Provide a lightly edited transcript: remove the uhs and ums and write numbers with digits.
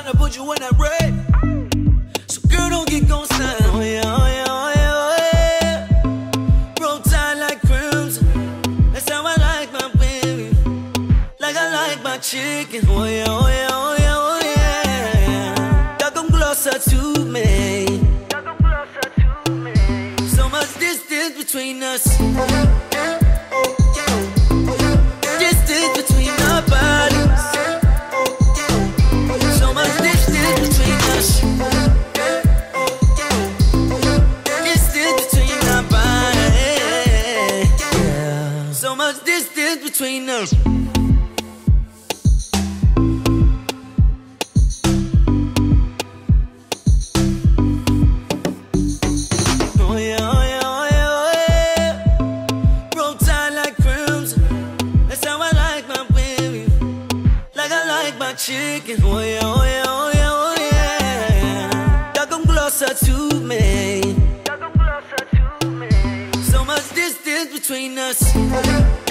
tryna put you in that red. So girl, don't get gon' stand. Oh yeah, oh yeah, oh yeah, oh yeah. Roll tight like crimson. That's how I like my baby. Like I like my chicken. Oh yeah, oh yeah, oh yeah, oh yeah. Y'all come closer to me. So much distance between us. Distance between our bodies. So much distance between us. Distance between our bodies. Yeah. So much distance between us. Chicken, oh yeah, oh yeah, oh yeah, oh yeah. Y'all come closer to me. So much distance between us.